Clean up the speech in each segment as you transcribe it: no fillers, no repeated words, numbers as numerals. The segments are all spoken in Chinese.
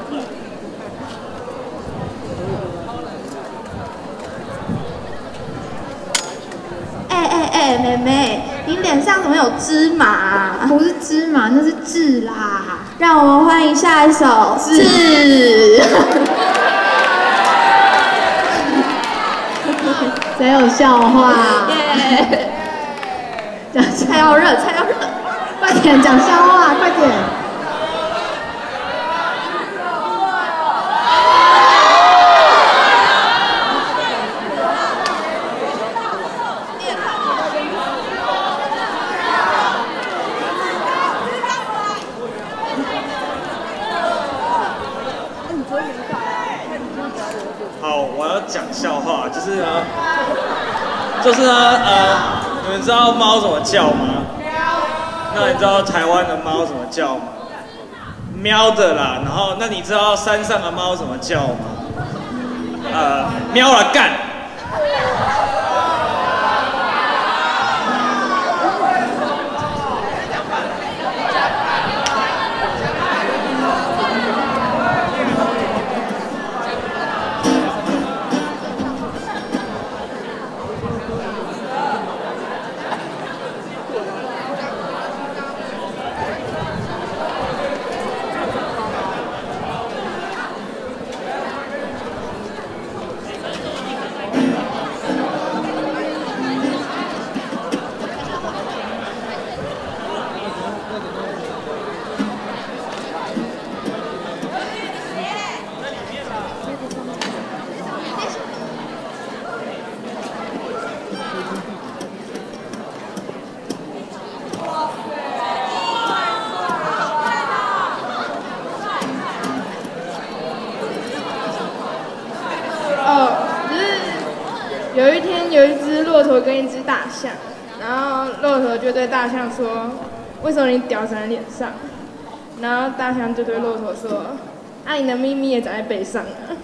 妹妹，你脸上怎么有芝麻啊？ 不是芝麻，那是痣啦。 让我们欢迎下一首《痣》。 谁有笑话？ 耶！菜要热，菜要热， 快点讲笑话，快点！ 好，我要讲笑话，就是呢，你们知道猫怎么叫吗？那你知道台湾的猫怎么叫吗？喵的啦。然后，那你知道山上的猫怎么叫吗？喵了干。 有一天，有一只骆驼跟一只大象，然后骆驼就对大象说：“为什么你屌长在脸上？”然后大象就对骆驼说：“啊，你的秘密也长在背上啊。”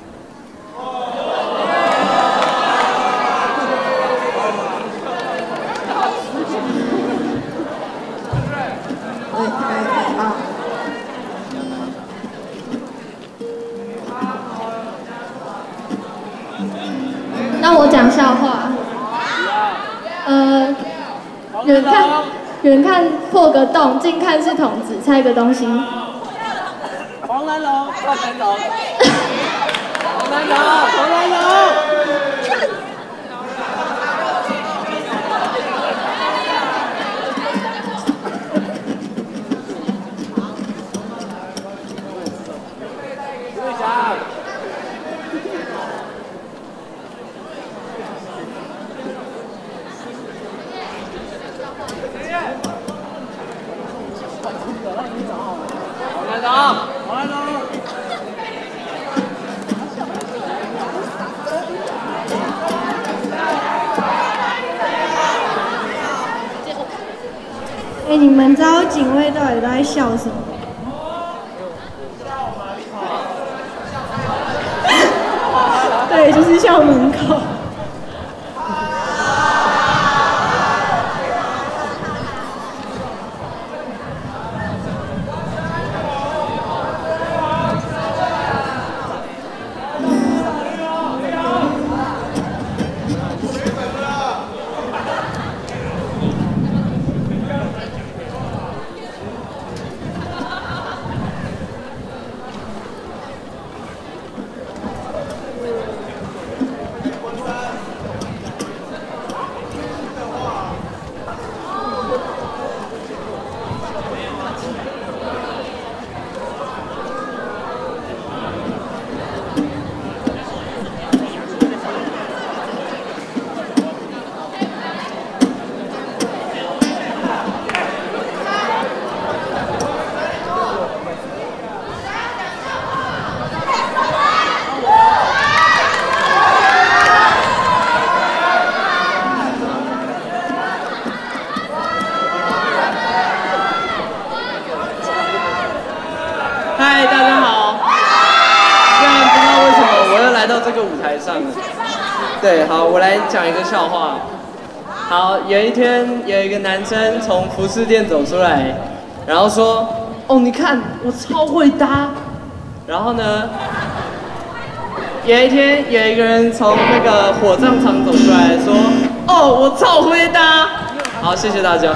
那我讲笑话。远看破个洞，近看是筒子，猜个东西。 黄蓝龙，黄蓝龙，黄蓝龙，黄蓝龙。队长。黄蓝龙，黄蓝龙。 你们知道警卫到底都在笑什么？对，就是校门口。 嗨，大家好！虽然不知道为什么我又来到这个舞台上了。对，好，我来讲一个笑话。好，有一天有一个男生从服饰店走出来，然后说：“哦，你看我超会搭。” 然后呢，有一天有一个人从那个火葬场走出来说：“哦，我超会搭。”好，谢谢大家。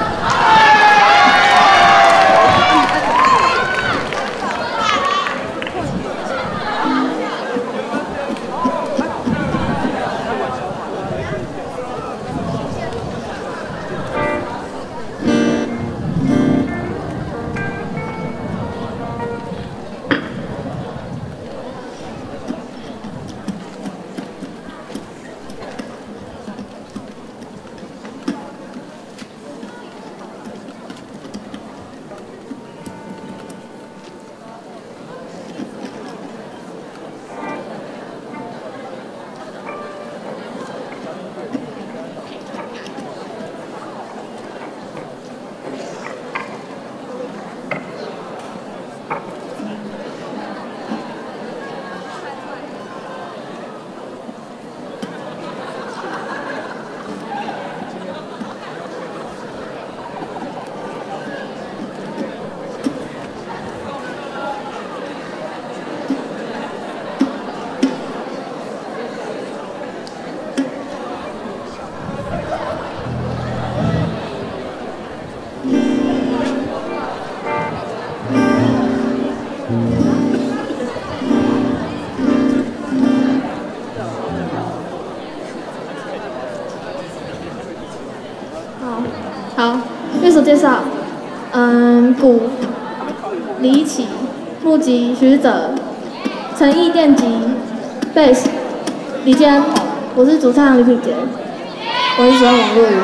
好，乐手介绍，鼓李启，木吉徐哲，陈毅电吉，贝斯李坚，我是主唱李品杰， 我是主唱王若愚。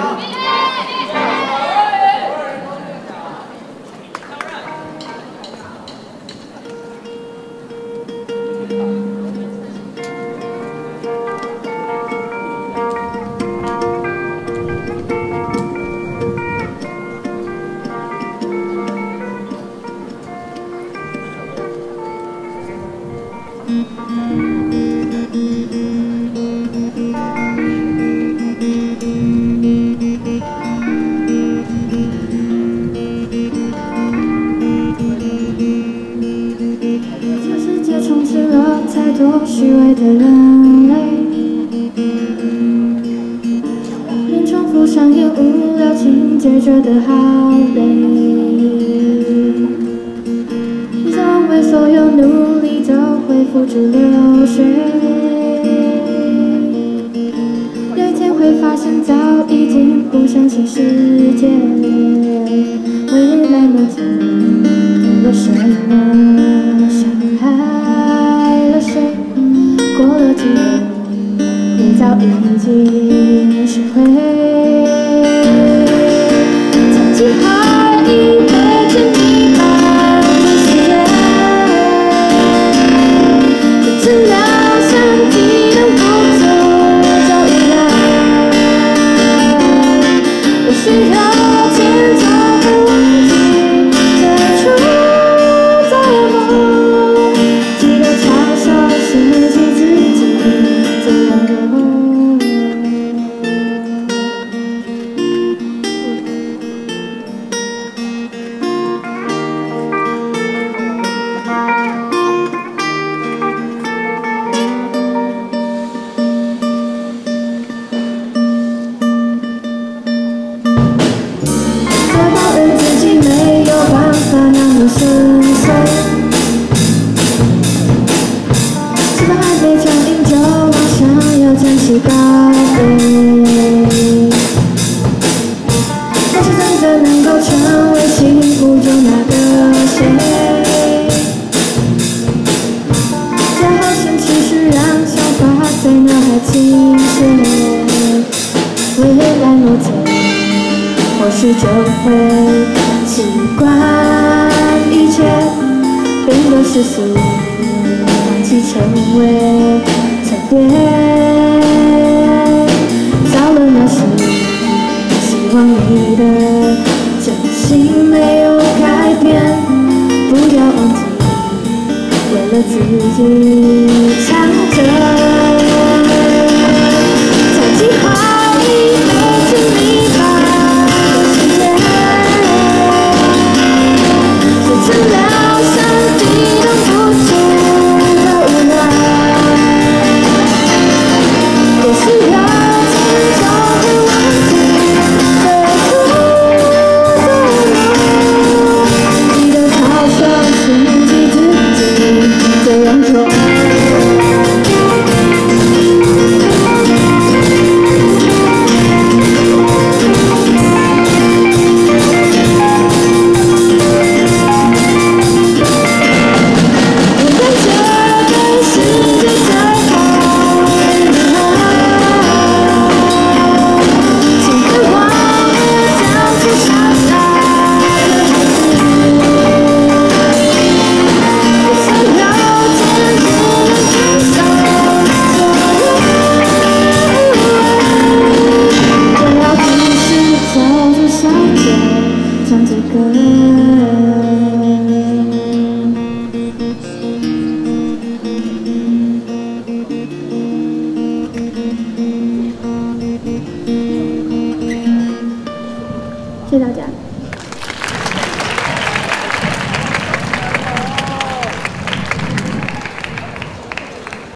虚伪的人类，连重复上演无聊情节，觉得好累。你认为所有努力都会付诸流水，有一天会发现早已经不相信世界，未来那天做了什么，伤害了谁？过了几年，你早已经学会。曾经还以为牵你把这世界，只知道像激动不走就依赖，我需要天才会忘记最初做梦，记得嘲笑自己。就会习惯一切变得世俗，忘记成为特别。少了那时希望你的真心没有改变，不要忘记，为了自己唱着。曾经还以为经历吧。只聊上激动不足。 谢谢大家。